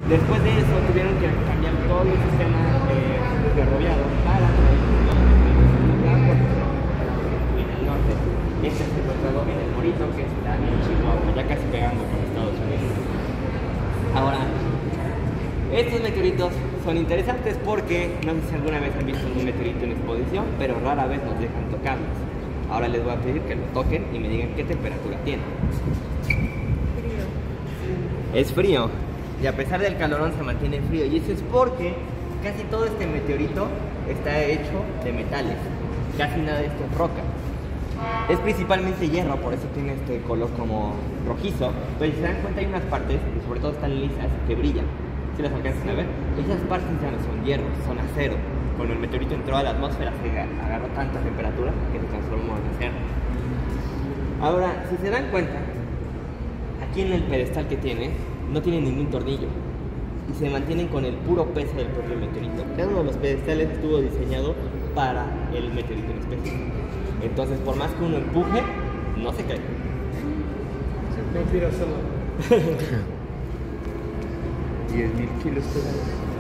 Después de eso tuvieron que cambiar todo el sistema ferroviario para traer en el norte. Este se encontrado en el Morito, que está en Chihuahua, ya casi pegando con Estados Unidos. Ahora, estos meteoritos son interesantes porque no sé si alguna vez han visto un meteorito en exposición, pero rara vez nos dejan tocarlos. Ahora les voy a pedir que lo toquen y me digan qué temperatura tiene. Frío. Es frío, y a pesar del calorón se mantiene frío, y eso es porque casi todo este meteorito está hecho de metales, casi nada de esto es roca. Es principalmente hierro, por eso tiene este color como rojizo, pero si se dan cuenta hay unas partes, y sobre todo están lisas, que brillan. Si las alcanzan a ver, esas partes ya no son hierro, son acero. Cuando el meteorito entró a la atmósfera se agarró tanta temperatura que se transformó en acero. Ahora, si se dan cuenta, aquí en el pedestal que tiene, no tiene ningún tornillo y se mantienen con el puro peso del propio meteorito. Cada uno de los pedestales estuvo diseñado para el meteorito en especie. Entonces, por más que uno empuje, no se cae. No tira solo. 10.000 kilos.